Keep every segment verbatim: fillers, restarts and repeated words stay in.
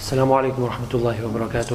السلام عليكم ورحمة الله وبركاته.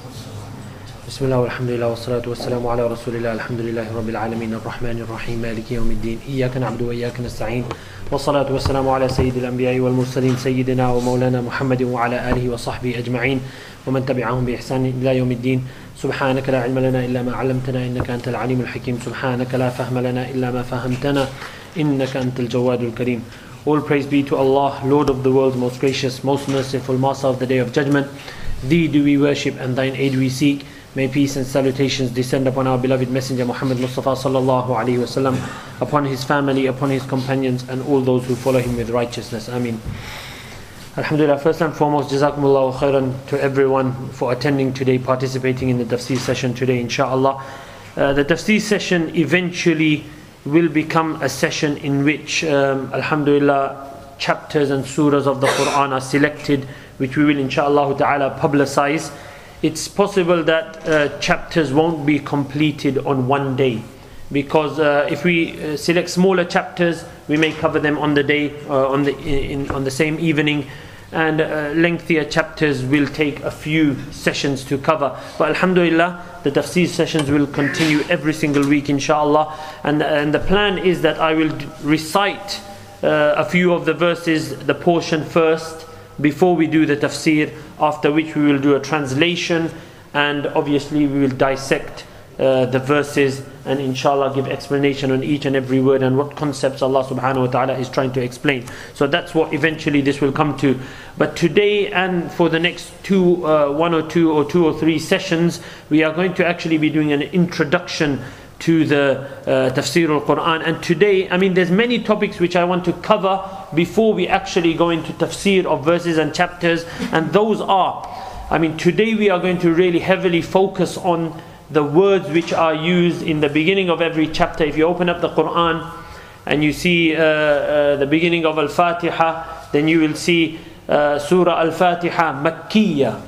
بسم الله والحمد لله والصلاة والسلام على رسول الله. الحمد لله رب العالمين الرحمن الرحيم مالك يوم الدين إياك نعبد وإياك نستعين والصلاة والسلام على سيد الأنبياء والمرسلين سيدنا ومولانا محمد وعلى آله وصحبه أجمعين ومن تبعهم بإحسان إلى يوم الدين. سبحانك لا علم لنا إلا ما علمتنا إنك أنت العليم الحكيم. سبحانك لا فهم لنا إلا ما فهمتنا إنك أنت الجواد الكريم. All praise be to Allah, Lord of the world, most gracious, most merciful, Master of the Day of Judgment. Thee do we worship and Thine aid we seek. May peace and salutations descend upon our beloved Messenger Muhammad Mustafa sallallahu alaihi wasallam, upon his family, upon his companions, and all those who follow him with righteousness. Ameen. Alhamdulillah, first and foremost, Jazakumullahu khairan to everyone for attending today, participating in the tafsir session today, inshallah. Uh, the tafsir session eventually will become a session in which, um, alhamdulillah, chapters and surahs of the Quran are selected, which we will inshallah ta'ala publicize. It's possible that uh, chapters won't be completed on one day, because uh, if we uh, select smaller chapters, we may cover them on the day, uh, on the in, on the same evening, and uh, lengthier chapters will take a few sessions to cover. But alhamdulillah, the tafsir sessions will continue every single week inshallah, and, and the plan is that I will recite uh, a few of the verses, the portion first, before we do the tafsir, after which we will do a translation, and obviously we will dissect uh, the verses and inshallah give explanation on each and every word and what concepts Allah subhanahu wa ta'ala is trying to explain. So that's what eventually this will come to. But today and for the next two, uh, one or two or two or three sessions, we are going to actually be doing an introduction to the uh, tafsir al-Quran. And today, I mean, there's many topics which I want to cover before we actually go into tafsir of verses and chapters, and those are, I mean, today we are going to really heavily focus on the words which are used in the beginning of every chapter. If you open up the Quran and you see uh, uh, the beginning of Al-Fatiha, then you will see uh, Surah Al-Fatiha Makkiyya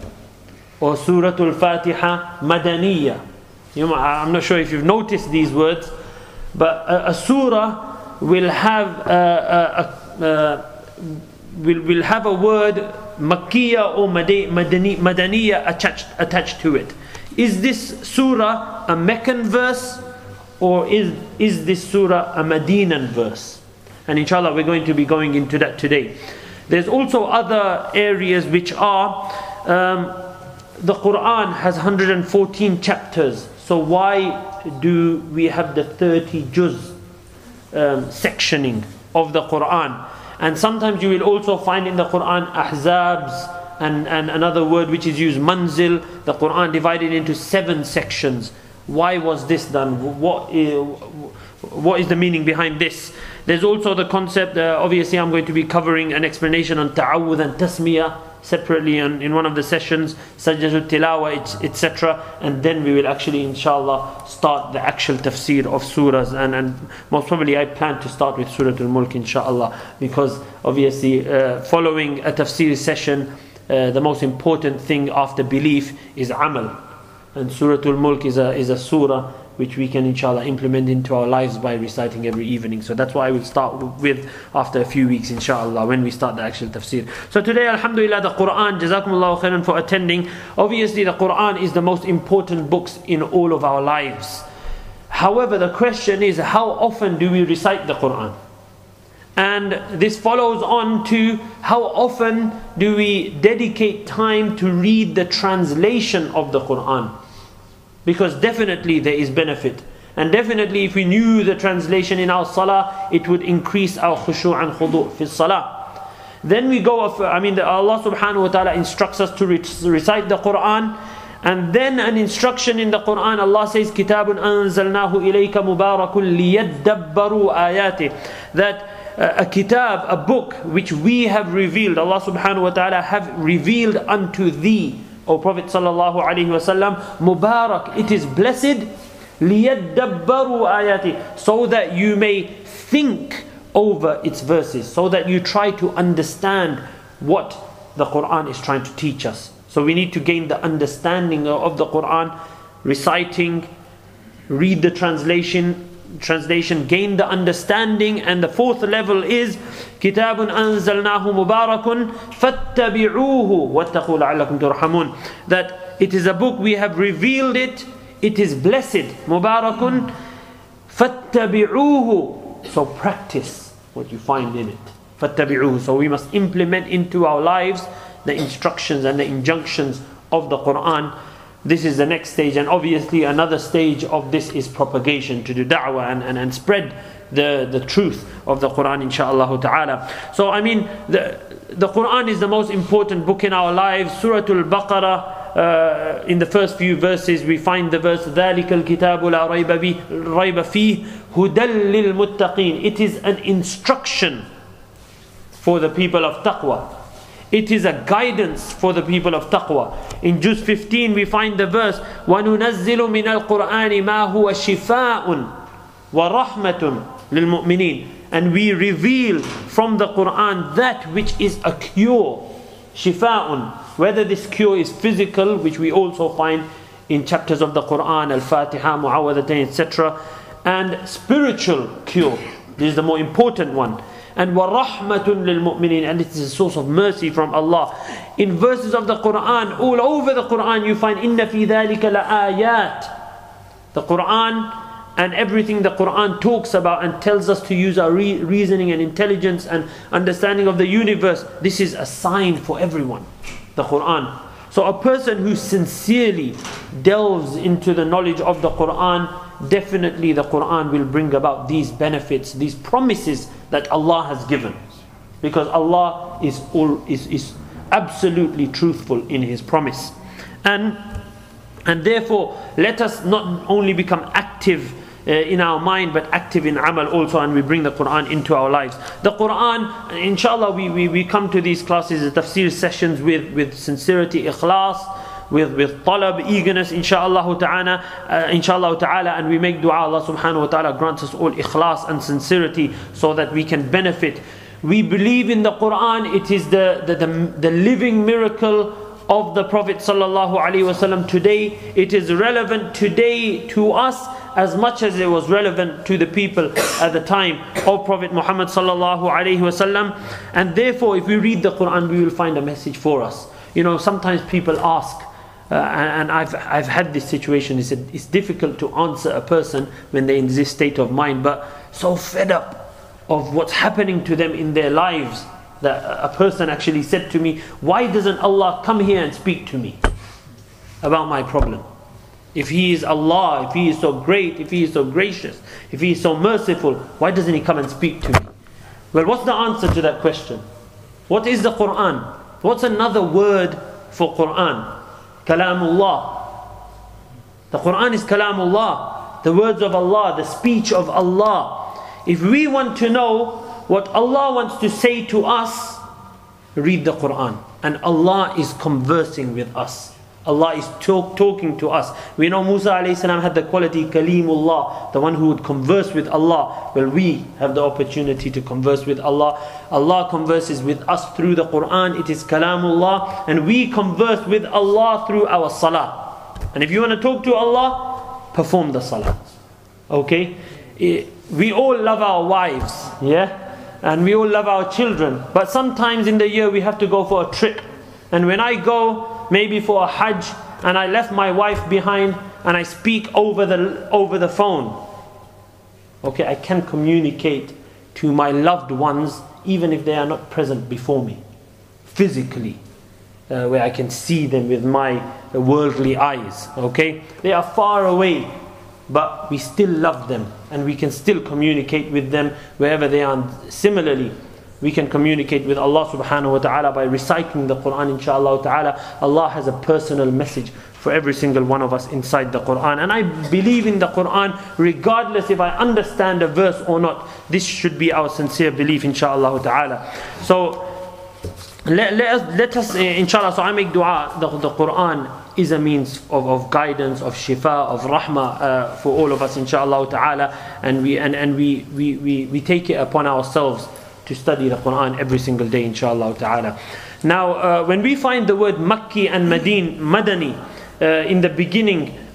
or Surah Al-Fatiha Madaniyya. You know, I'm not sure if you've noticed these words, but a, a surah will have a, a, a, will, will have a word Makkiyya or Madani, Madaniyya attached, attached to it. Is this surah a Meccan verse, or is, is this surah a Medinan verse? And inshallah we're going to be going into that today. There's also other areas which are, um, the Quran has one hundred fourteen chapters. So why do we have the thirty juz um, sectioning of the Quran? And sometimes you will also find in the Quran ahzabs and, and another word which is used, manzil. The Quran divided into seven sections. Why was this done? What is, what is the meaning behind this? There's also the concept, uh, obviously I'm going to be covering an explanation on ta'awudh and tasmiyah separately in, in one of the sessions, sajdatul tilawa, et cetera. And then we will actually inshallah start the actual tafsir of surahs, and, and most probably I plan to start with Surah Al-Mulk inshallah, because obviously uh, following a tafsir session, uh, the most important thing after belief is amal, and Surah Al-Mulk is a, is a surah which we can inshallah implement into our lives by reciting every evening. So that's what I will start with after a few weeks inshallah, when we start the actual tafsir. So today alhamdulillah, the Quran, Jazakumullahu khairan for attending. Obviously the Quran is the most important books in all of our lives. However, the question is, how often do we recite the Quran? And this follows on to how often do we dedicate time to read the translation of the Quran? Because definitely there is benefit, and definitely if we knew the translation in our salah, it would increase our khushu' and khudu' fi salah. Then we go off, I mean Allah subhanahu wa ta'ala instructs us to recite the Quran, and then an instruction in the Quran, Allah says kitabun anzalnahu ilayka mubarakun liyadabbaru ayati, that a kitab, a book which we have revealed, Allah subhanahu wa ta'ala have revealed unto thee, O Prophet sallallahu alaihi wasallam, Mubarak, it is blessed, liyadabbaru ayati, so that you may think over its verses, so that you try to understand what the Quran is trying to teach us. So we need to gain the understanding of the Quran, reciting, read the translation, translation, gain the understanding. And the fourth level is كِتَابٌ أَنزَلْنَاهُ مُبَارَكٌ فَاتَّبِعُوهُ وَاتَّقُوا لَعَلَّكُمْ تُرْحَمُونَ. That it is a book, we have revealed it, it is blessed. مُبَارَكٌ فَاتَّبِعُوهُ. So practice what you find in it. فَاتَّبِعُوهُ. So we must implement into our lives the instructions and the injunctions of the Quran. This is the next stage, and obviously another stage of this is propagation, to do da'wah and, and, and spread the, the truth of the Quran, inshaAllah ta'ala. So I mean, the, the Quran is the most important book in our lives. Surah Al-Baqarah, uh, in the first few verses we find the verse ذَلِكَ الْكِتَابُ لَا رَيْبَ فِيهِ هُدًى لِلْمُتَّقِينَ. It is an instruction for the people of taqwa. It is a guidance for the people of taqwa. In Juz fifteen we find the verse وَنُنَزِّلُ مِنَ الْقُرْآنِ مَا هُوَ شِفَاءٌ وَرَحْمَةٌ لِلْمُؤْمِنِينَ. And we reveal from the Quran that which is a cure. Shifa'un. Whether this cure is physical, which we also find in chapters of the Quran, Al-Fatiha, Mu'awwadhatayn, et cetera. And spiritual cure. This is the more important one. And وَرَحْمَةٌ لِلْمُؤْمِنِينَ. And it is a source of mercy from Allah. In verses of the Quran, all over the Quran you find إِنَّ فِي ذَلِكَ لَآيَاتٍ. The Quran and everything the Quran talks about and tells us to use our re reasoning and intelligence and understanding of the universe. This is a sign for everyone, the Quran. So a person who sincerely delves into the knowledge of the Quran, definitely the Quran will bring about these benefits, these promises that Allah has given. Because Allah is, all, is, is absolutely truthful in His promise. And, and therefore, let us not only become active uh, in our mind, but active in amal also, and we bring the Quran into our lives. The Quran, inshallah, we, we, we come to these classes, the tafsir sessions with, with sincerity, ikhlas, with with talab, eagerness, inshaAllah ta'ala, uh, inshaAllah ta'ala, and we make dua. Allah subhanahu wa ta'ala grants us all ikhlas and sincerity so that we can benefit. We believe in the Quran. It is the the, the, the living miracle of the Prophet sallallahu alaihi wasallam today. It is relevant today to us as much as it was relevant to the people at the time of Prophet Muhammad sallallahu alaihi wasallam. And therefore, if we read the Quran, we will find a message for us. You know, sometimes people ask, Uh, and, and I've I've had this situation. It's, a, it's difficult to answer a person when they're in this state of mind, but so fed up of what's happening to them in their lives that a person actually said to me, "Why doesn't Allah come here and speak to me about my problem? If He is Allah, if He is so great, if He is so gracious, if He is so merciful, why doesn't He come and speak to me?" Well, what's the answer to that question? What is the Quran? What's another word for Quran? Kalamullah. The Quran is Kalamullah, the words of Allah, the speech of Allah. If we want to know what Allah wants to say to us, read the Quran. And Allah is conversing with us. Allah is talk, talking to us. We know Musa alayhi salam had the quality Kalimullah, the one who would converse with Allah. Well, we have the opportunity to converse with Allah. Allah converses with us through the Quran. It is Kalamullah. And we converse with Allah through our salah. And if you want to talk to Allah, perform the salah. Okay? We all love our wives, yeah? And we all love our children. But sometimes in the year we have to go for a trip. And when I go, maybe for a hajj, and I left my wife behind, and I speak over the over the phone. Okay, I can communicate to my loved ones even if they are not present before me, physically, uh, where I can see them with my worldly eyes. Okay, they are far away, but we still love them, and we can still communicate with them wherever they are. Similarly, we can communicate with Allah subhanahu wa ta'ala by reciting the Quran, inshaAllah ta'ala. Allah has a personal message for every single one of us inside the Quran. And I believe in the Quran regardless if I understand a verse or not. This should be our sincere belief, inshaAllah ta'ala. So let, let us, let us inshaAllah, so I make dua. The, the Quran is a means of, of guidance, of shifa, of rahmah uh, for all of us, inshaAllah ta'ala. And we, and, and we, we, we, we take it upon ourselves to study the Quran every single day, inshallah ta'ala. Now, uh, when we find the word Makki and Madin, Madani, uh, in the beginning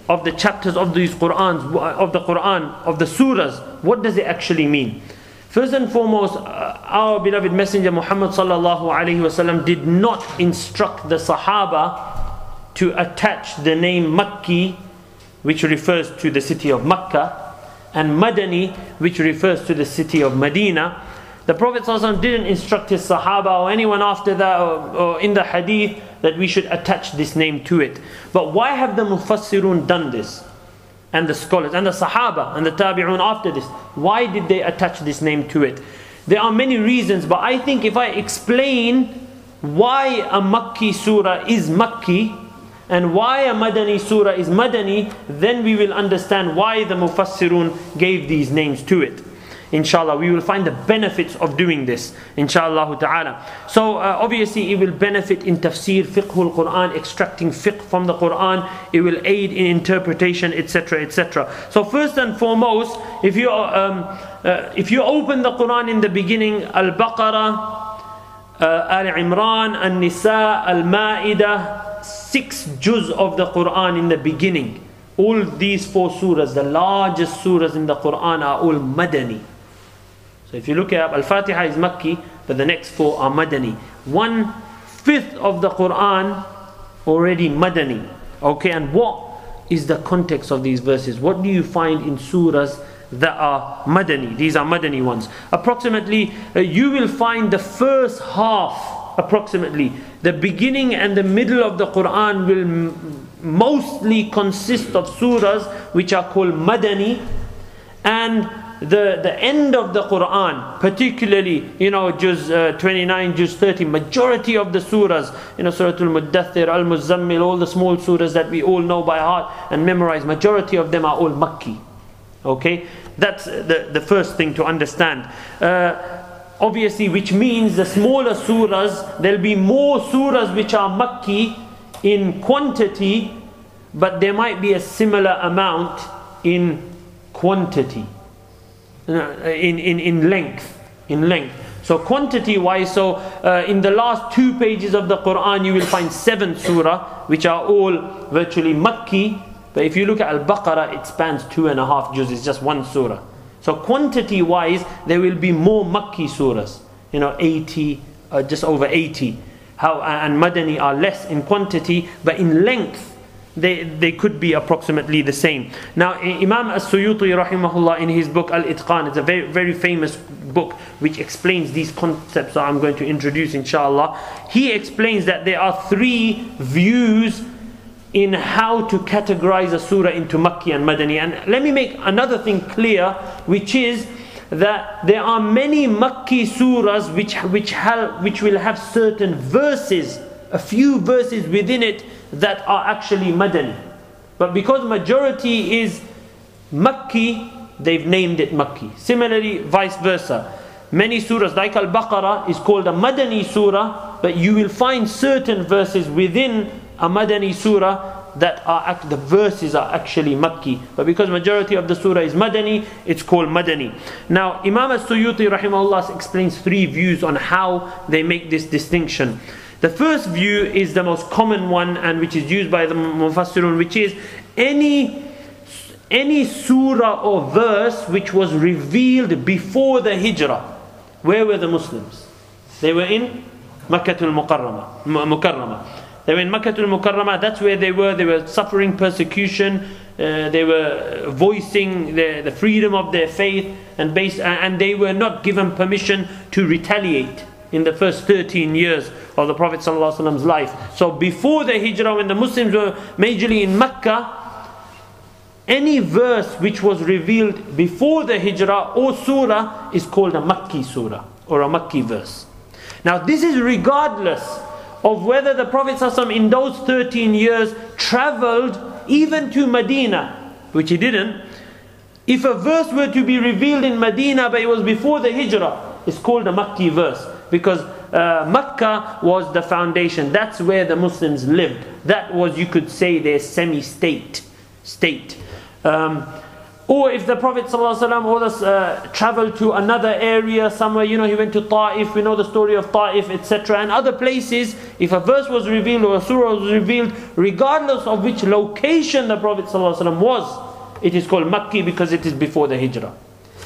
of the chapters of these Qur'ans, of the Qur'an, of the surahs, what does it actually mean? First and foremost, uh, our beloved Messenger Muhammad sallallahu alaihi wasallam did not instruct the Sahaba to attach the name Makki, which refers to the city of Makkah, and Madani, which refers to the city of Medina. The Prophet ﷺ didn't instruct his Sahaba or anyone after that or, or in the hadith that we should attach this name to it. But why have the Mufassirun done this? And the scholars and the Sahaba and the Tabi'un after this, why did they attach this name to it? There are many reasons, but I think if I explain why a Makki surah is Makki and why a Madani surah is Madani, then we will understand why the Mufassirun gave these names to it. Inshallah, we will find the benefits of doing this, inshallah ta'ala. So uh, obviously it will benefit in tafsir, fiqhul Quran, extracting fiqh from the Quran. It will aid in interpretation, etc, et cetera. So first and foremost, if you um, uh, if you open the Quran in the beginning, Al-Baqarah, uh, Al-Imran, Al-Nisa, Al-Ma'idah, six juz of the Quran in the beginning. All these four surahs, the largest surahs in the Quran, are all Madani. So if you look at Al-Fatiha is Makki, but the next four are Madani. One fifth of the Quran already Madani. Okay, and what is the context of these verses? What do you find in surahs that are Madani? These are Madani ones. Approximately, uh, you will find the first half, approximately, the beginning and the middle of the Quran will m mostly consist of surahs which are called Madani, and the the end of the Quran, particularly, you know, juz uh, twenty-nine, juz thirty, majority of the surahs, you know, Surah Al-Muddathir, Al-Muzammil, all the small surahs that we all know by heart and memorize, majority of them are all Makki. Okay, that's the the first thing to understand. Uh, obviously, which means the smaller surahs, there'll be more surahs which are Makki in quantity, but there might be a similar amount in quantity, in, in, in length, in length. So quantity wise, so uh, in the last two pages of the Quran you will find seven surah which are all virtually Makki, but if you look at Al-Baqarah, it spans two and a half juz, it's just one surah. So quantity wise there will be more Makki surahs, you know, eighty, uh, just over eighty. How, and Madani are less in quantity, but in length they, they could be approximately the same. Now Imam As-Suyuti rahimahullah, in his book Al-Itqan, it's a very, very famous book which explains these concepts that I'm going to introduce inshallah. He explains that there are three views in how to categorize a surah into Makki and Madani. And let me make another thing clear, which is that there are many Makki surahs which which have which will have certain verses, a few verses within it that are actually Madani. But because majority is Makki, they've named it Makki. Similarly, vice versa. Many surahs like Al-Baqarah is called a Madani surah, but you will find certain verses within a Madani surah that are the verses are actually Makki, but because majority of the surah is Madani, it's called Madani. Now Imam As-Suyuti rahimahullah explains three views on how they make this distinction. The first view is the most common one, and which is used by the Mufassirun, which is any any surah or verse which was revealed before the Hijrah. Where were the Muslims? They were in Makkatul Mukarramah. Mukarramah. They were in Makkatul Mukarramah, that's where they were. They were suffering persecution, uh, they were voicing the, the freedom of their faith, and, based, and they were not given permission to retaliate in the first thirteen years of the Prophet ﷺ's life. So before the Hijrah, when the Muslims were majorly in Makkah, any verse which was revealed before the Hijrah or surah is called a Makki surah or a Makki verse. Now this is regardless of whether the Prophet ﷺ in those thirteen years travelled even to Medina, which he didn't. If a verse were to be revealed in Medina but it was before the Hijrah, it's called a Makki verse, because uh, Makkah was the foundation. That's where the Muslims lived. That was, you could say, their semi-state state. Um, or if the Prophet ﷺ was uh, traveled to another area somewhere, you know, he went to Ta'if, we know the story of Ta'if, et cetera, and other places, if a verse was revealed or a surah was revealed, regardless of which location the Prophet ﷺ was, it is called Makki because it is before the Hijrah.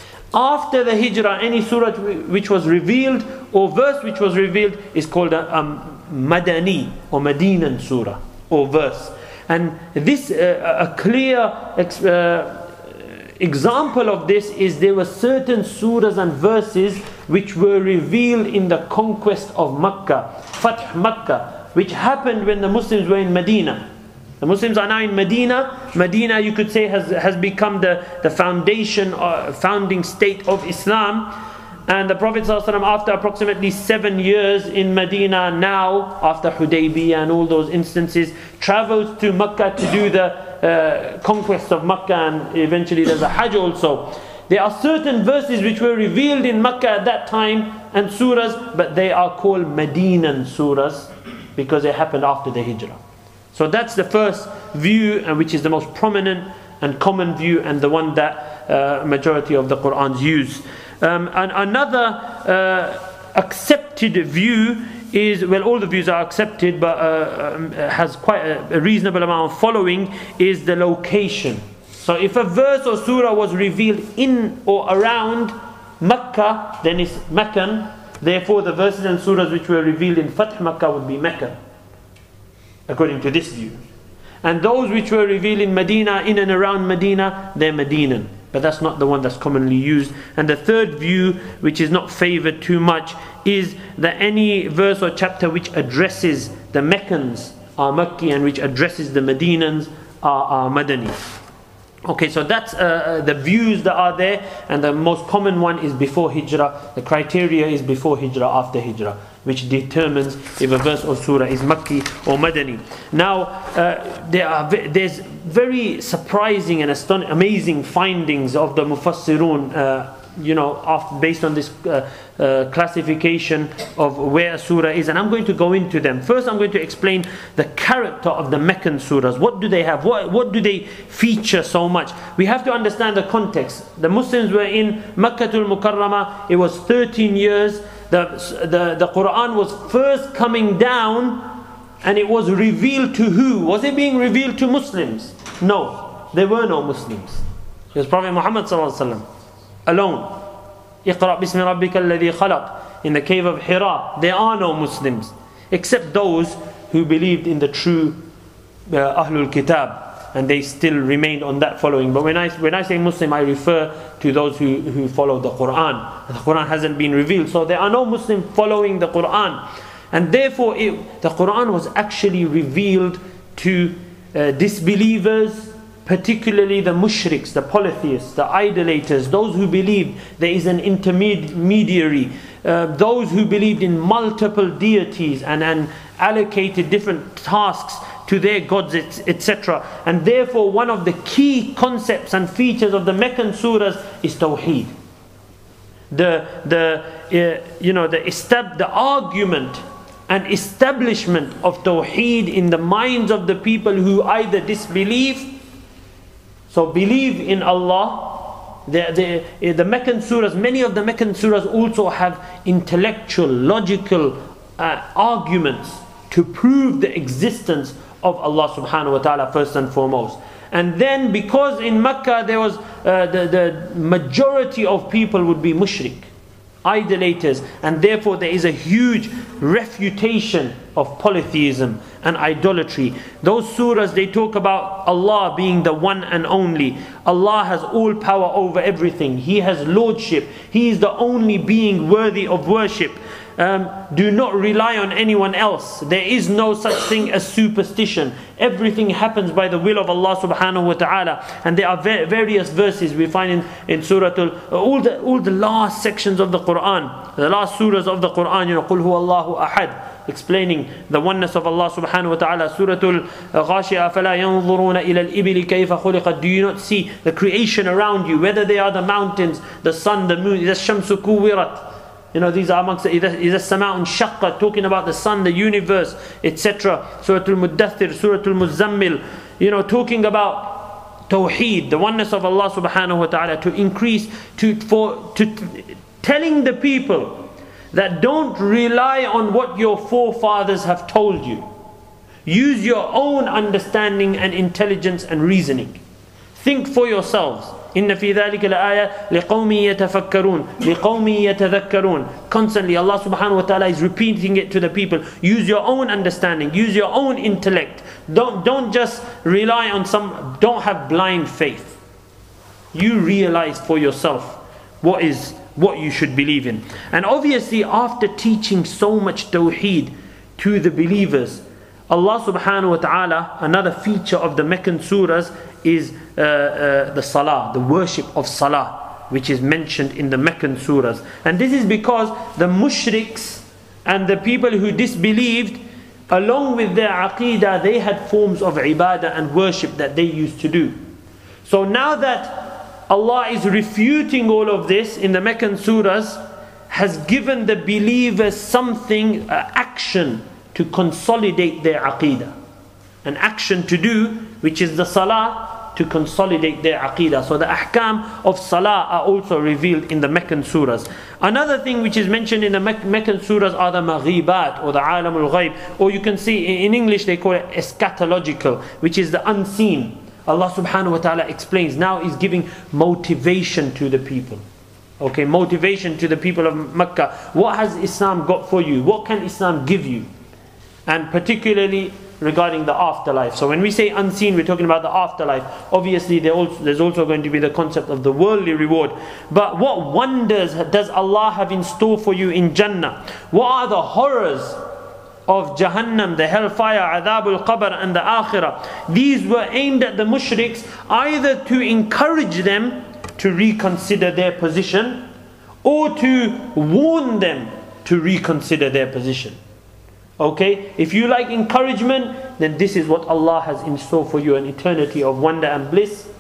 After the Hijrah, any surah which was revealed or verse which was revealed is called a um, Madani or Medinan surah or verse. And this, uh, a clear uh, example of this is there were certain surahs and verses which were revealed in the conquest of Makkah, Fath Makkah, which happened when the Muslims were in Medina. The Muslims are now in Medina. Medina, you could say, has, has become the, the foundation or founding state of Islam. And the Prophet ﷺ, after approximately seven years in Medina now, after Hudaybiyah and all those instances, travels to Makkah to do the uh, conquest of Makkah, and eventually there's a Hajj also. There are certain verses which were revealed in Makkah at that time and surahs, but they are called Medinan surahs because they happened after the Hijrah. So that's the first view, and which is the most prominent and common view, and the one that uh, majority of the Qur'ans use. Um, and another uh, accepted view is, well, all the views are accepted, but uh, um, has quite a, a reasonable amount of following, is the location. So if a verse or surah was revealed in or around Makkah, then it's Meccan. Therefore the verses and surahs which were revealed in Fath Makkah would be Meccan, according to this view. And those which were revealed in Medina, in and around Medina, they're Medinan. But that's not the one that's commonly used. And the third view, which is not favored too much, is that any verse or chapter which addresses the Meccans are Makki, and which addresses the Medinans are, are Madani. Okay, so that's uh, the views that are there, and the most common one is before Hijrah. The criteria is before Hijrah, after Hijrah, which determines if a verse or surah is Makki or Madani. Now, uh, there are there's very surprising and aston amazing findings of the Mufassirun, uh, you know, after, based on this uh, uh, classification of where a surah is, and I'm going to go into them. First, I'm going to explain the character of the Meccan surahs. What do they have? What, what do they feature so much? We have to understand the context. The Muslims were in Makkatul Mukarramah. It was thirteen years. The, the, the Quran was first coming down, and it was revealed to who? Was it being revealed to Muslims? No, there were no Muslims. It was Prophet Muhammad sallallahu alaihi wasallam alone. Iqra bismi rabbika alladhi khalaq. In the cave of Hira, there are no Muslims except those who believed in the true uh, Ahlul Kitab, and they still remained on that following. But when I when I say Muslim, I refer to those who, who follow the Quran. The Quran hasn't been revealed, so there are no Muslims following the Quran, and therefore it, the Quran was actually revealed to uh, disbelievers, particularly the mushriks, the polytheists, the idolaters, those who believed there is an intermediary, uh, those who believed in multiple deities and, and allocated different tasks to their gods, et cetera. And therefore one of the key concepts and features of the Meccan surahs is Tawheed. The, the, uh, you know, the, estab the argument and establishment of Tawheed in the minds of the people who either disbelieve, so believe in Allah. The, the, the Meccan surahs, many of the Meccan surahs also have intellectual, logical uh, arguments to prove the existence of Allah subhanahu wa ta'ala first and foremost. And then because in Mecca there was uh, the, the majority of people would be mushrik, idolaters, and therefore there is a huge refutation of polytheism and idolatry. Those surahs, they talk about Allah being the one and only. Allah has all power over everything. He has lordship. He is the only being worthy of worship. Um, do not rely on anyone else. There is no such thing as superstition. Everything happens by the will of Allah subhanahu wa ta'ala. And there are various verses we find in, in Surah Al, all the, all the last sections of the Quran, the last surahs of the Quran, you know, قُلْ هُوَ اللَّهُ أَحَدٌ, explaining the oneness of Allah subhanahu wa ta'ala. Surah Al-Ghashiyah, أَفَلَا يَنظُرُونَ إِلَى الْإِبِلِ كَيْفَ خُلِقَتْ. Do you not see the creation around you, whether they are the mountains, the sun, the moon, إِذَا الشَّمْسُ كُوِّرَتْ. You know, these are amongst the إِذَا السَّمَاءُ انشَقَّتْ, talking about the sun, the universe, et cetera. Surah Al-Muddathir, Surah Al-Muzammil, you know, talking about Tawheed, the oneness of Allah subhanahu wa ta'ala, to increase, to, for, to telling the people that don't rely on what your forefathers have told you. Use your own understanding and intelligence and reasoning. Think for yourselves. إِنَّ فِي ذَلِكَ لَآيَةً لِقَوْمٍ يَتَفَكَّرُونَ لِقَوْمٍ يَتَذَكَّرُونَ. Constantly Allah subhanahu wa ta'ala is repeating it to the people. Use your own understanding. Use your own intellect. Don't, don't just rely on some, don't have blind faith. You realize for yourself what is, what you should believe in. And obviously after teaching so much tawheed to the believers, Allah subhanahu wa ta'ala, another feature of the Meccan surahs is uh, uh, the salah, the worship of salah, which is mentioned in the Meccan surahs. And this is because the mushriks and the people who disbelieved, along with their aqidah, they had forms of ibadah and worship that they used to do. So now that Allah is refuting all of this in the Meccan surahs, has given the believers something, uh, action to consolidate their aqidah. An action to do, which is the salah, to consolidate their aqidah. So the ahkam of salah are also revealed in the Meccan surahs. Another thing which is mentioned in the Meccan surahs are the maghibat, or the alamul ghaib, or you can see in English they call it eschatological, which is the unseen. Allah subhanahu wa ta'ala explains, now is giving motivation to the people. Okay, motivation to the people of Mecca. What has Islam got for you? What can Islam give you? And particularly regarding the afterlife. So when we say unseen, we're talking about the afterlife. Obviously there also, there's also going to be the concept of the worldly reward. But what wonders does Allah have in store for you in Jannah? What are the horrors of Jahannam, the hellfire, Adhabul Qabr and the Akhirah? These were aimed at the mushriks, either to encourage them to reconsider their position, or to warn them to reconsider their position. Okay, if you like encouragement, then this is what Allah has in store for you, an eternity of wonder and bliss.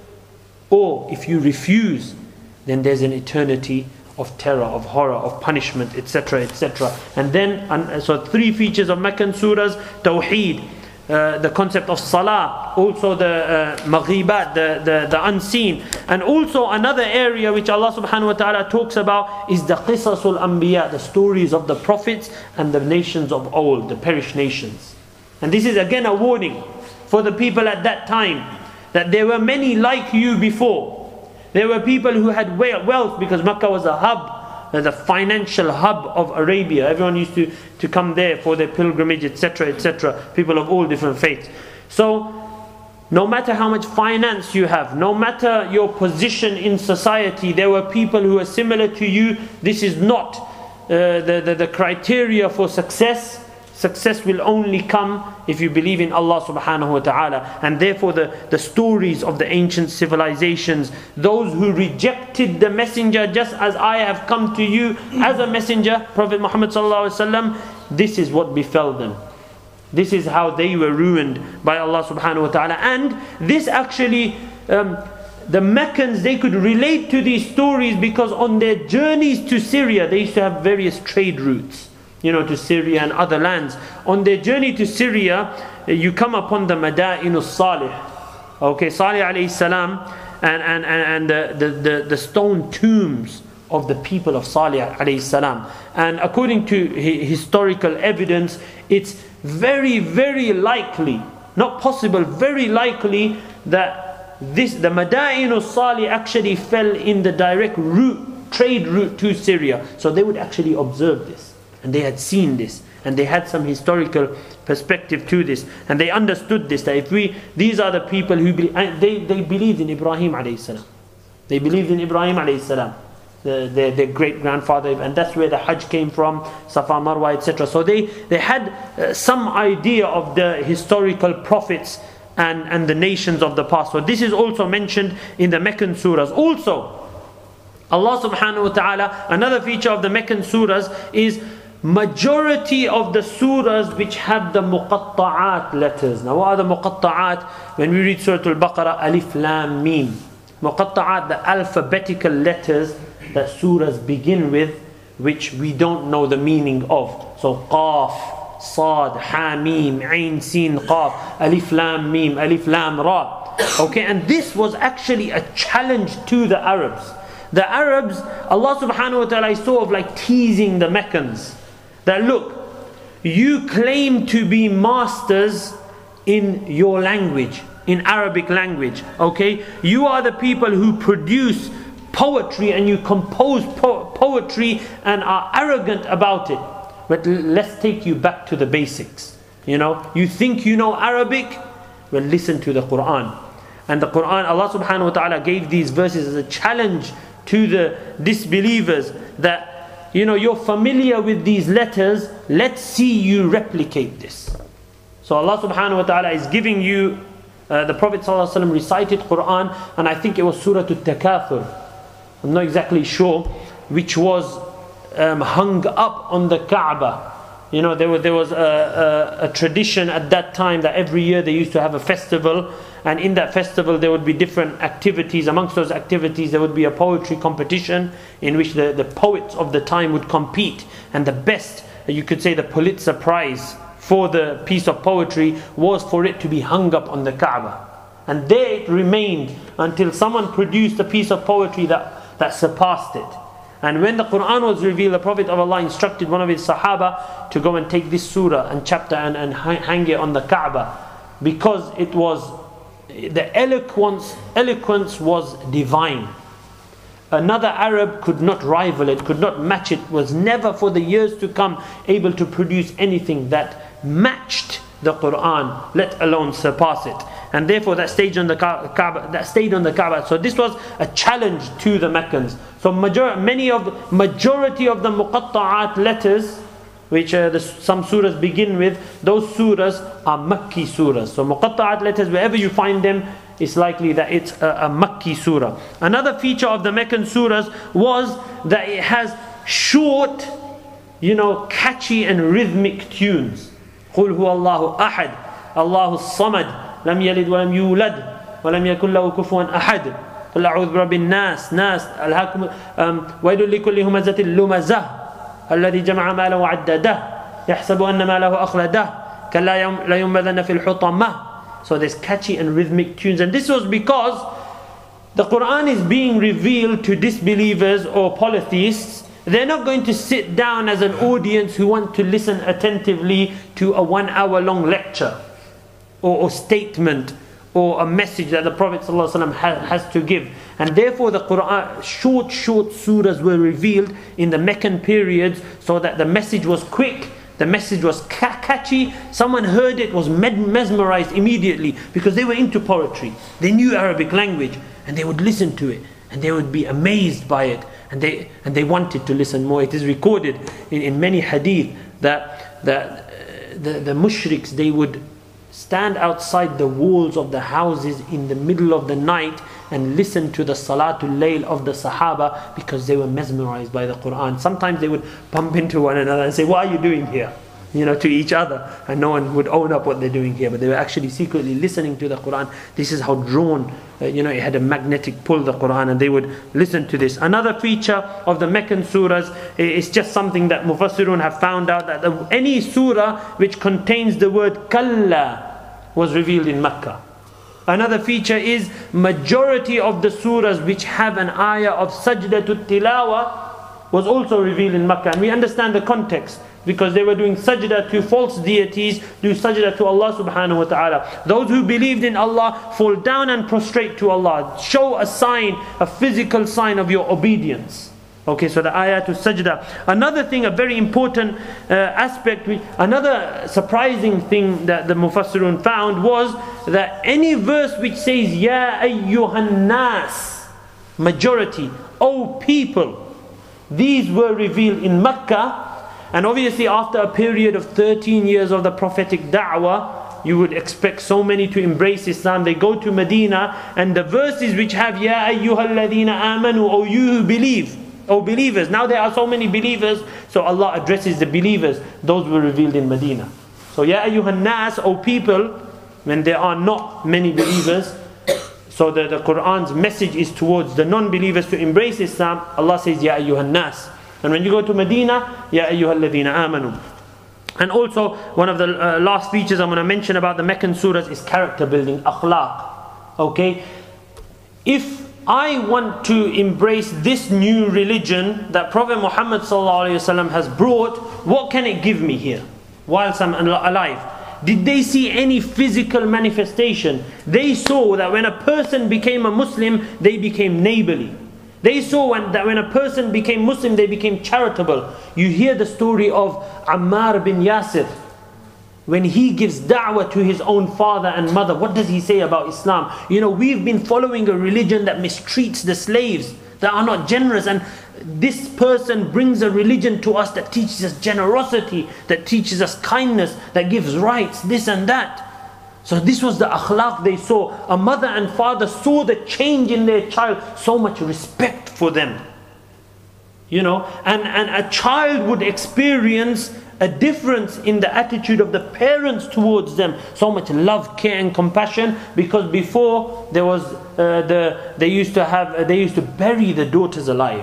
Or if you refuse, then there's an eternity of terror, of horror, of punishment, et cetera, et cetera. And then, so three features of Meccan surahs: Tawheed, uh, the concept of Salah, also the uh, Maghibat, the, the, the unseen. And also another area which Allah subhanahu wa ta'ala talks about is the Qisasul Anbiya, the stories of the prophets and the nations of old, the perished nations. And this is again a warning for the people at that time, that there were many like you before. There were people who had wealth, because Makkah was a hub, the financial hub of Arabia. Everyone used to, to come there for their pilgrimage, et cetera, et cetera. People of all different faiths. So, no matter how much finance you have, no matter your position in society, there were people who are similar to you. This is not uh, the, the, the criteria for success. Success will only come if you believe in Allah subhanahu wa ta'ala. And therefore the, the stories of the ancient civilizations, those who rejected the messenger just as I have come to you as a messenger, Prophet Muhammad sallallahu alaihi wasallam, this is what befell them. This is how they were ruined by Allah subhanahu wa ta'ala. And this actually, um, the Meccans, they could relate to these stories because on their journeys to Syria, they used to have various trade routes, you know, to Syria and other lands. On their journey to Syria, you come upon the Madainus Salih. Okay, Salih alayhi salam, and, and, and, and the, the, the, the stone tombs of the people of Salih alayhi salam. And according to historical evidence, it's very, very likely, not possible, very likely that this, the Madainus Salih actually fell in the direct route, trade route to Syria. So they would actually observe this. And they had seen this, and they had some historical perspective to this, and they understood this, that if we, these are the people who be, they, they believed in Ibrahim alayhi salam. They believed in Ibrahim alayhi salam, the, their, their great grandfather, and that's where the Hajj came from, Safa Marwa, et cetera. So they, they had uh, some idea of the historical prophets and, and the nations of the past. So this is also mentioned in the Meccan surahs. Also, Allah subhanahu wa ta'ala, another feature of the Meccan surahs is majority of the surahs which have the muqatta'at letters. Now what are the muqatta'at? When we read Surah Al-Baqarah, Alif Lam Mim. Muqatta'at, the alphabetical letters that surahs begin with, which we don't know the meaning of. So Qaf, Sad, Ha Mim, Ain, Sin, Qaf, Alif Lam Mim, Alif Lam Ra. Okay, and this was actually a challenge to the Arabs. The Arabs, Allah subhanahu wa ta'ala is sort of like teasing the Meccans. That look, you claim to be masters in your language, in Arabic language. Okay, you are the people who produce poetry and you compose po poetry and are arrogant about it. But let's take you back to the basics. You know, you think you know Arabic? Well, listen to the Quran. And the Quran, Allah subhanahu wa ta'ala gave these verses as a challenge to the disbelievers that, you know, you're familiar with these letters, let's see you replicate this. So Allah subhanahu wa ta'ala is giving you, uh, the Prophet sallallahu alaihi wasallam recited Quran, and I think it was Surah At-Takathur, I'm not exactly sure, which was um, hung up on the Kaaba. You know, there was, there was a, a, a tradition at that time that every year they used to have a festival, and in that festival there would be different activities. Amongst those activities there would be a poetry competition in which the, the poets of the time would compete, and the best, you could say the Pulitzer Prize for the piece of poetry was for it to be hung up on the Kaaba. And there it remained until someone produced a piece of poetry that, that surpassed it. And when the Quran was revealed, the Prophet of Allah instructed one of his Sahaba to go and take this surah and chapter and, and hang it on the Kaaba, because it was, the eloquence, eloquence was divine. Another Arab could not rival it, could not match it, was never for the years to come able to produce anything that matched the Quran, let alone surpass it. And therefore that stayed on the Kaaba, that stayed on the Kaaba. So this was a challenge to the Meccans. So major, many of the majority of the muqatta'at letters, which uh, the, some surahs begin with, those surahs are Makki surahs. So muqatta'at letters, wherever you find them, it's likely that it's a, a Makki surah. Another feature of the Meccan surahs was that it has short, you know, catchy and rhythmic tunes. قُلْ هُوَ اللَّهُ أَحَدٌ اللَّهُ الصَّمَدُ لم يلد ولم يولد ولم يكن له كفوا أحد قل أعوذ برب الناس ناس ألهاكم ويل لكل همزة لمزة الذي جمع ماله وعدده يحسب أن ماله أخلده كلا لا ينبذن في الحطمة. So there's catchy and rhythmic tunes, and this was because the Quran is being revealed to disbelievers or polytheists. They're not going to sit down as an audience who want to listen attentively to a one hour long lecture or, or statement or a message that the Prophet ﷺ has, has to give. And therefore the Quran, short short surahs were revealed in the Meccan periods, so that the message was quick, the message was ca catchy, someone heard it, was mesmerized immediately, because they were into poetry, they knew Arabic language, and they would listen to it and they would be amazed by it, and they and they wanted to listen more. It is recorded in, in many hadith that, that uh, the, the mushriks, they would stand outside the walls of the houses in the middle of the night and listen to the Salatul Layl of the Sahaba, because they were mesmerized by the Quran. Sometimes they would bump into one another and say, what are you doing here? You know, to each other, and no one would own up what they're doing here, but they were actually secretly listening to the Quran. This is how drawn, uh, you know, it had a magnetic pull, the Quran, and they would listen to this. Another feature of the Meccan surahs is just something that Mufassirun have found out, that any surah which contains the word Kalla was revealed in Mecca. Another feature is majority of the surahs which have an ayah of Sajdatul Tilawa was also revealed in Mecca. And we understand the context, because they were doing sajda to false deities, do sajda to Allah subhanahu wa ta'ala. Those who believed in Allah fall down and prostrate to Allah. Show a sign, a physical sign of your obedience. Okay, so the ayah to sajda. Another thing, a very important uh, aspect, another surprising thing that the Mufassirun found was that any verse which says Ya ayyuhan nas, majority, O people, these were revealed in Mecca. And obviously after a period of thirteen years of the prophetic da'wah, you would expect so many to embrace Islam. They go to Medina, and the verses which have Ya ayyuhalladhina amanu, O you who believe, O believers. Now there are so many believers, so Allah addresses the believers. Those were revealed in Medina. So Ya ayyuhan nas, O people, when there are not many believers, so the, the Quran's message is towards the non-believers to embrace Islam. Allah says Ya ayyuhan nas. And when you go to Medina, Ya ayyuhalladhina amanu. And also, one of the uh, last features I'm going to mention about the Meccan surahs is character building, akhlaq. Okay, if I want to embrace this new religion that Prophet Muhammad sallallahu alaihi wasallam has brought, what can it give me here whilst I'm alive? Did they see any physical manifestation? They saw that when a person became a Muslim, they became neighborly. They saw when, that when a person became Muslim, they became charitable. You hear the story of Ammar bin Yasir. When he gives da'wah to his own father and mother, what does he say about Islam? You know, we've been following a religion that mistreats the slaves, that are not generous. And this person brings a religion to us that teaches us generosity, that teaches us kindness, that gives rights, this and that. So this was the akhlaq they saw. A mother and father saw the change in their child, so much respect for them. You know, and, and a child would experience a difference in the attitude of the parents towards them. So much love, care and compassion, because before there was uh, the they used to have uh, they used to bury the daughters alive.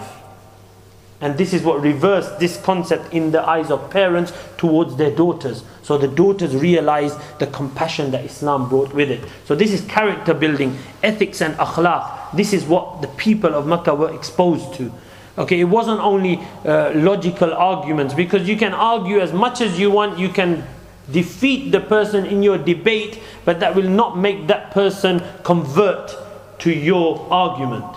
And this is what reversed this concept in the eyes of parents towards their daughters. So the daughters realized the compassion that Islam brought with it. So this is character building, ethics and akhlaq. This is what the people of Makkah were exposed to. Okay, it wasn't only uh, logical arguments, because you can argue as much as you want, you can defeat the person in your debate, but that will not make that person convert to your argument.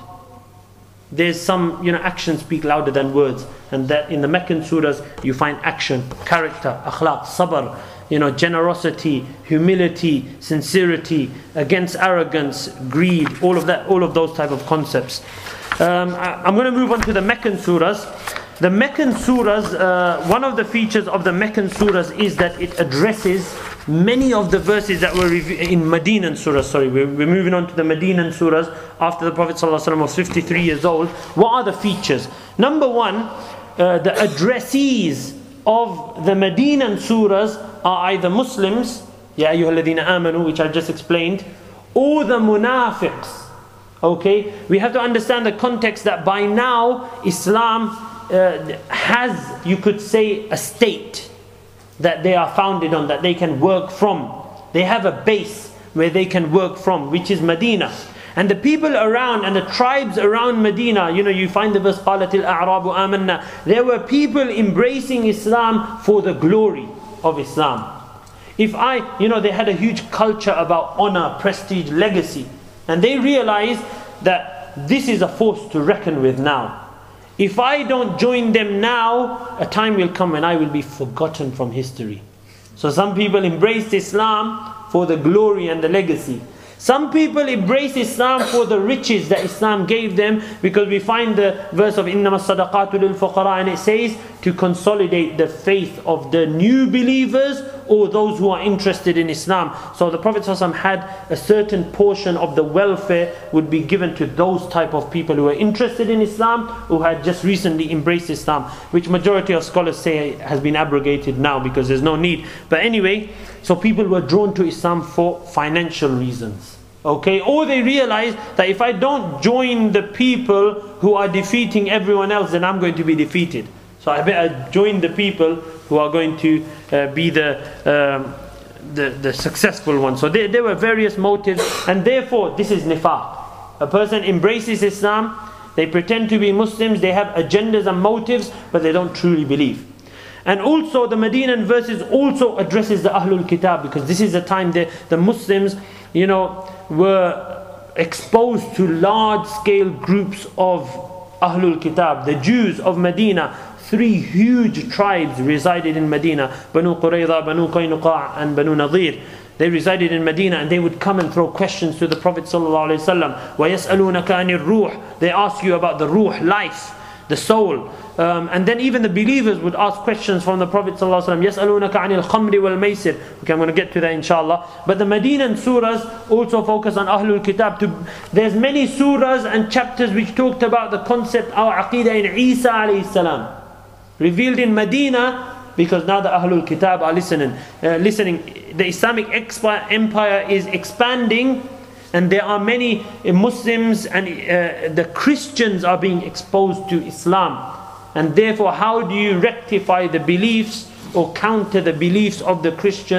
There's some, you know, actions speak louder than words, and that in the Meccan surahs you find action, character, akhlaq, sabr, you know, generosity, humility, sincerity, against arrogance, greed, all of that, all of those type of concepts. Um, I, I'm going to move on to the Meccan surahs. The Meccan surahs, uh, one of the features of the Meccan surahs is that it addresses many of the verses that were in Medinan surahs. Sorry, we're, we're moving on to the Medinan surahs after the Prophet ﷺ was fifty-three years old. What are the features? Number one, uh, the addressees of the Medinan surahs are either Muslims, Ya ayyuhalladhina amanu, which I just explained, or the munafiqs. Okay, we have to understand the context that by now Islam uh, has, you could say, a state that they are founded on, that they can work from. They have a base where they can work from, which is Medina. And the people around and the tribes around Medina, you know, you find the verse قَالَتِ الْأَعْرَابُ آمَنَّا. There were people embracing Islam for the glory of Islam. If I, you know, they had a huge culture about honor, prestige, legacy. And they realized that this is a force to reckon with now. If I don't join them now, a time will come when I will be forgotten from history. So some people embraced Islam for the glory and the legacy. Some people embrace Islam for the riches that Islam gave them, because we find the verse of إِنَّمَا الصَّدَقَاتُ لِلْفُقَرَاءِ, and it says to consolidate the faith of the new believers or those who are interested in Islam. So the Prophet ﷺ had a certain portion of the welfare would be given to those type of people who are interested in Islam, who had just recently embraced Islam, which majority of scholars say has been abrogated now because there's no need. But anyway, so people were drawn to Islam for financial reasons. Okay, or they realized that if I don't join the people who are defeating everyone else, then I'm going to be defeated. So I better join the people who are going to uh, be the, um, the the successful ones. So there, there were various motives, and therefore this is nifaq. A person embraces Islam, they pretend to be Muslims, they have agendas and motives, but they don't truly believe. And also the Medinan verses also addresses the Ahlul Kitab, because this is the time that the Muslims, you know, were exposed to large-scale groups of Ahlul Kitab. The Jews of Medina, three huge tribes resided in Medina: Banu Qurayza, Banu Qaynuqa' and Banu Nadir. They resided in Medina, and they would come and throw questions to the Prophet ﷺ. وَيَسْأَلُونَكَ عَنِ الرُّوحِ. They ask you about the ruh, life, the soul. Um, and then even the believers would ask questions from the Prophet ﷺ. يَسْأَلُونَكَ عَنِ الْخَمْرِ وَالْمَيْسِرِ. Okay, I'm going to get to that inshallah. But the Medinan surahs also focus on Ahlul Kitab. To, there's many surahs and chapters which talked about the concept of Aqidah in Isa alayhi salam, revealed in Medina, because now the Ahlul Kitab are listening. Uh, listening. The Islamic empire is expanding, and there are many Muslims and uh, the Christians are being exposed to Islam. And therefore, how do you rectify the beliefs or counter the beliefs of the Christians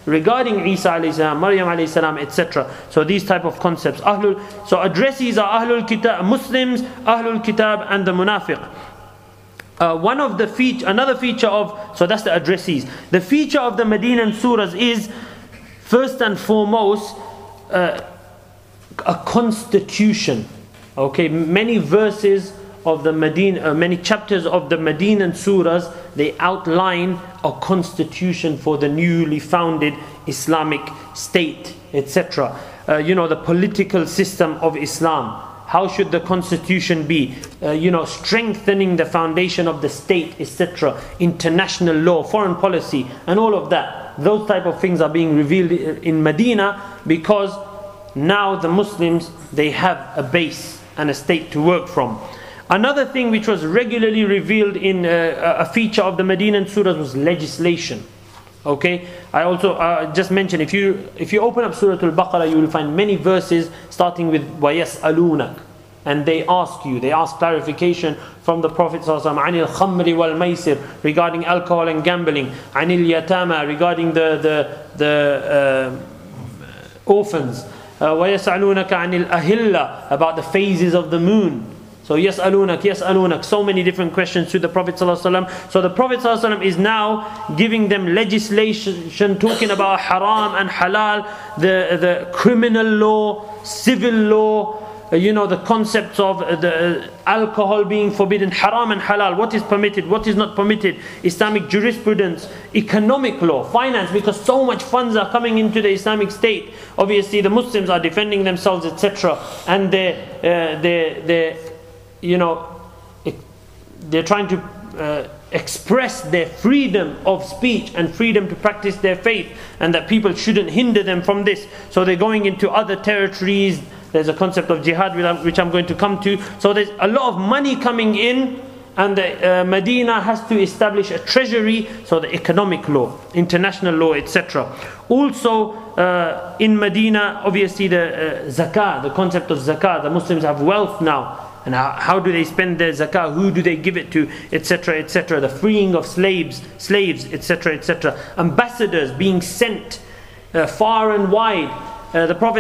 regarding Isa alayhi salam, Maryam alayhi salam, et cetera. So these type of concepts. Ahlul, so addressees are Ahlul Kitab, Muslims, Ahlul Kitab, and the Munafiq. Uh, one of the feature, another feature of, so that's the addressees. The feature of the Medinan surahs is, first and foremost, uh, a constitution. Okay, many verses of the Medina, uh, many chapters of the Medinan surahs, they outline a constitution for the newly founded Islamic state, et cetera. Uh, you know, the political system of Islam. How should the constitution be? Uh, you know, strengthening the foundation of the state, et cetera. International law, foreign policy, and all of that. Those type of things are being revealed in Medina because now the Muslims, they have a base and a state to work from. Another thing which was regularly revealed in uh, a feature of the Medinan surahs was legislation. Okay, I also uh, just mentioned, if you if you open up Surah Al-Baqarah, you will find many verses starting with وَيَسْأَلُونَكَ, and they ask you, they ask clarification from the Prophet ﷺ, عَنِ الْخَمْرِ وَالْمَيْسِرِ, regarding alcohol and gambling, عَنِ الْيَتَامَى, regarding the the the uh, orphans, uh, وَيَسْأَلُونَكَ عَنِ الْأَهِلَّةِ, about the phases of the moon. So يَسْأَلُونَكَ يَسْأَلُونَكَ, so many different questions to the Prophet ﷺ. So the Prophet ﷺ is now giving them legislation, talking about haram and halal, the, the criminal law, civil law, you know, the concepts of the alcohol being forbidden, haram and halal, what is permitted, what is not permitted, Islamic jurisprudence, economic law, finance, because so much funds are coming into the Islamic state. Obviously the Muslims are defending themselves, et cetera. And they, uh, they, they you know, they're trying to uh, express their freedom of speech and freedom to practice their faith, and that people shouldn't hinder them from this. So they're going into other territories. There's a concept of jihad which I'm going to come to. So there's a lot of money coming in, and the, uh, Medina has to establish a treasury, so the economic law, international law, et cetera. Also uh, in Medina, obviously the uh, zakah, the concept of zakah, the Muslims have wealth now. And how, how do they spend their zakah? Who do they give it to? Etc. et cetera. The freeing of slaves, slaves, et cetera, et cetera. Ambassadors being sent uh, far and wide. Uh, the Prophet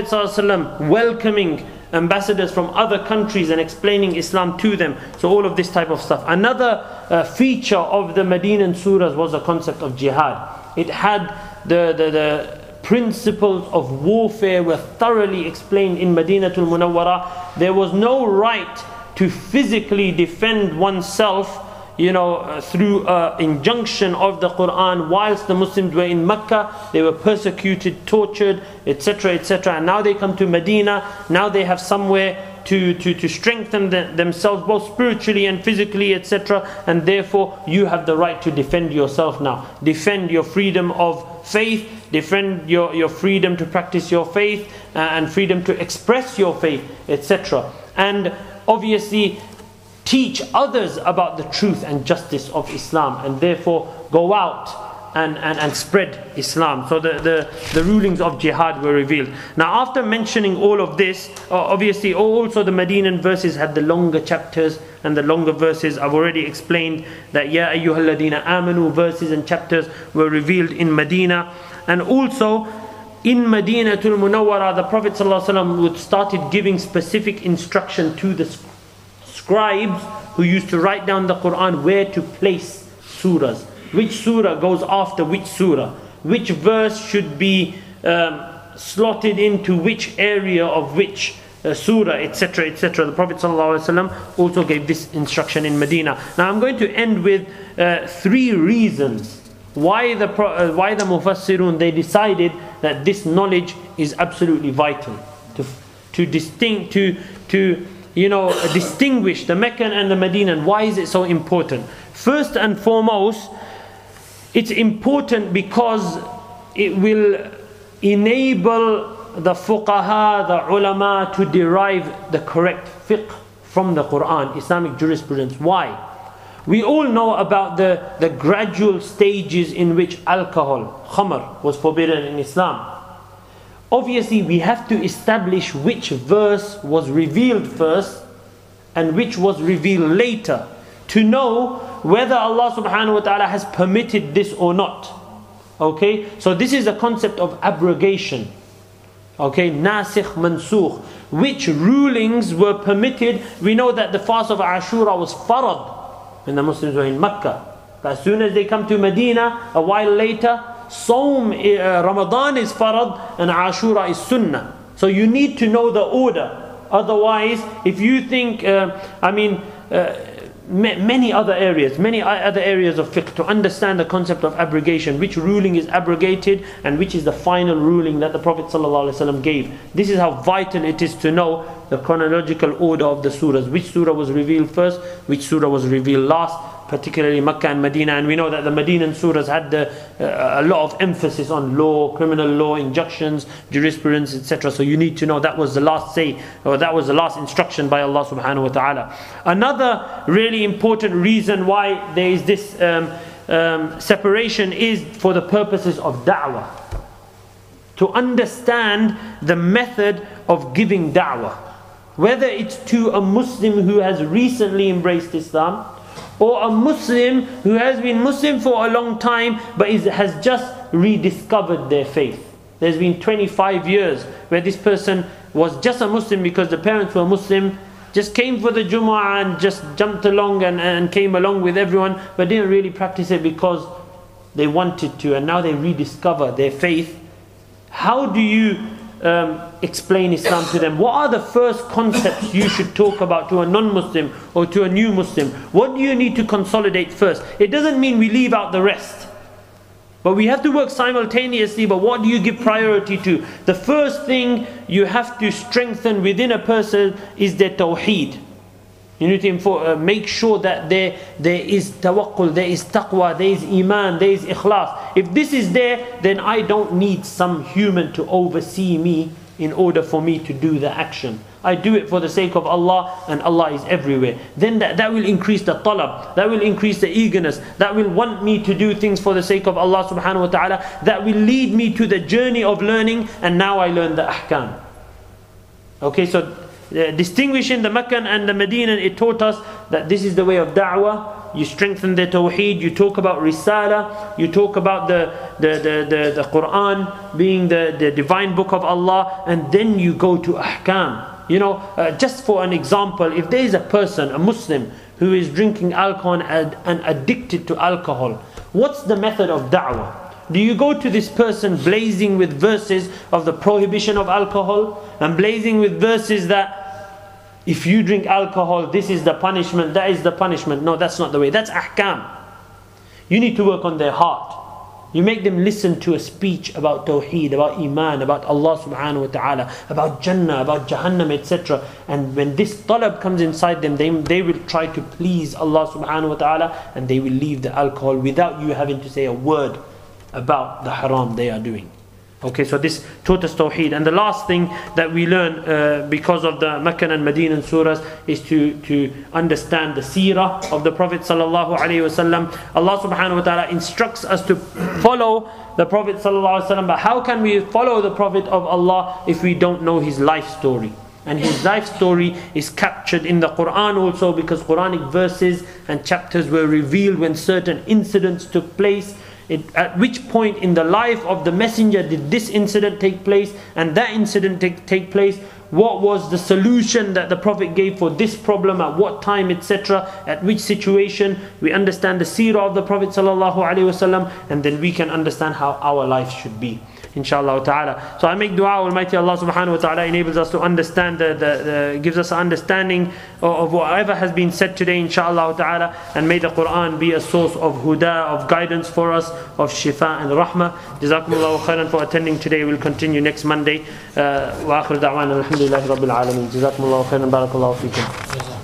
ﷺ welcoming ambassadors from other countries and explaining Islam to them. So all of this type of stuff. Another uh, feature of the Medinan surahs was the concept of jihad. It had the the, the principles of warfare were thoroughly explained in Madinatul Munawwara. There was no right to physically defend oneself, you know, uh, through uh, injunction of the Quran. Whilst the Muslims were in Mecca, they were persecuted, tortured, et cetera, et cetera. And now they come to Medina. Now they have somewhere to to to strengthen the, themselves, both spiritually and physically, et cetera. And therefore, you have the right to defend yourself now. Defend your freedom of faith. Defend your your freedom to practice your faith, uh, and freedom to express your faith, et cetera. And obviously teach others about the truth and justice of Islam, and therefore go out and, and, and spread Islam. So the, the, the rulings of jihad were revealed. Now after mentioning all of this, uh, obviously also the Medinan verses had the longer chapters and the longer verses. I've already explained that Ya ayyuhalladhina amanu verses and chapters were revealed in Medina. And also in Madinatul Munawwara, the Prophet ﷺ would started giving specific instruction to the scribes who used to write down the Quran where to place surahs. Which surah goes after which surah. Which verse should be um, slotted into which area of which uh, surah, et cetera, et cetera. The Prophet ﷺ also gave this instruction in Medina. Now I'm going to end with uh, three reasons why the uh, why the Mufassirun, they decided that this knowledge is absolutely vital to to distinct to to you know distinguish the Meccan and the Medinan. Why is it so important? First and foremost, it's important because it will enable the fuqaha, the ulama, to derive the correct fiqh from the Quran, Islamic jurisprudence. Why? We all know about the, the gradual stages in which alcohol, khamr, was forbidden in Islam. Obviously we have to establish which verse was revealed first and which was revealed later, to know whether Allah subhanahu wa ta'ala has permitted this or not. Okay, so this is a concept of abrogation. Okay, nasikh, mansukh. Which rulings were permitted? We know that the fast of Ashura was farad when the Muslims were in Mecca. But as soon as they come to Medina, a while later, Sawm, uh, Ramadan is farad and Ashura is sunnah. So you need to know the order. Otherwise, if you think, uh, I mean, uh, many other areas, many other areas of fiqh, to understand the concept of abrogation, which ruling is abrogated and which is the final ruling that the Prophet ﷺ gave. This is how vital it is to know the chronological order of the surahs. Which surah was revealed first, which surah was revealed last, particularly Makkah and Medina. And we know that the Medinan surahs had the, uh, a lot of emphasis on law, criminal law, injunctions, jurisprudence, et cetera. So you need to know that was the last say, or that was the last instruction by Allah subhanahu wa ta'ala. Another really important reason why there is this um, um, separation is for the purposes of da'wah. To understand the method of giving da'wah. Whether it's to a Muslim who has recently embraced Islam, or a Muslim who has been Muslim for a long time but is, has just rediscovered their faith. There's been twenty-five years where this person was just a Muslim because the parents were Muslim, just came for the Jumu'ah and just jumped along and, and came along with everyone, but didn't really practice it because they wanted to, and now they rediscover their faith. How do you um, explain Islam to them? What are the first concepts you should talk about to a non-Muslim or to a new Muslim? What do you need to consolidate first? It doesn't mean we leave out the rest, but we have to work simultaneously. But what do you give priority to? The first thing you have to strengthen within a person is their tawheed. You need to info, uh, make sure that there, there is tawakkul, there is taqwa, there is iman, there is ikhlas. If this is there, then I don't need some human to oversee me in order for me to do the action. I do it for the sake of Allah, and Allah is everywhere. Then that, that will increase the talab, that will increase the eagerness, that will want me to do things for the sake of Allah subhanahu wa ta'ala, that will lead me to the journey of learning, and now I learn the ahkam. Okay, so Uh, distinguishing the Meccan and the Medinan, it taught us that this is the way of da'wah. You strengthen the tawheed, you talk about risala, you talk about the, the, the, the, the Quran being the, the divine book of Allah, and then you go to ahkam. You know, uh, just for an example, if there is a person, a Muslim, who is drinking alcohol and, and addicted to alcohol, what's the method of da'wah? Do you go to this person blazing with verses of the prohibition of alcohol, and blazing with verses that if you drink alcohol, this is the punishment, that is the punishment? No, that's not the way. That's ahkam. You need to work on their heart. You make them listen to a speech about tawheed, about iman, about Allah subhanahu wa ta'ala, about Jannah, about Jahannam, et cetera. And when this talab comes inside them, they, they will try to please Allah subhanahu wa ta'ala, and they will leave the alcohol without you having to say a word about the haram they are doing. Okay, so this taught us tawheed. And the last thing that we learn uh, because of the Meccan and Medinan surahs is to, to understand the seerah of the Prophet sallallahu alaihi wasallam. Allah subhanahu wa ta'ala instructs us to follow the Prophet sallallahu alaihi wasallam. But how can we follow the Prophet of Allah if we don't know his life story? And his life story is captured in the Quran also, because Quranic verses and chapters were revealed when certain incidents took place. It, at which point in the life of the messenger did this incident take place, and that incident take, take place? What was the solution that the Prophet gave for this problem, at what time, et cetera? At which situation? We understand the seerah of the Prophet sallallahu alaihi wasallam, and then we can understand how our life should be, inshallah ta'ala. So I make dua, Almighty Allah subhanahu wa ta'ala enables us to understand, the, the, the, gives us an understanding of, of whatever has been said today, inshallah ta'ala. And may the Quran be a source of huda, of guidance for us, of shifa and rahmah. Jazakumullahu khairan for attending today. We'll continue next Monday. Wa akhir da'wana alhamdulillahi rabbil alameen. Jazakumullahu khairan, barakallahu feekum.